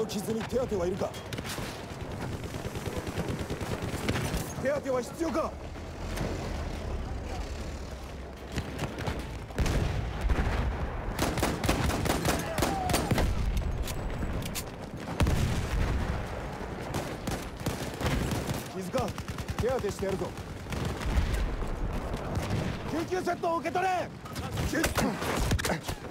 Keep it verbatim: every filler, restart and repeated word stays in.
傷に手当てはいるか？手当ては必要か？傷か？手当てしてやるぞ。救急セットを受け取れ！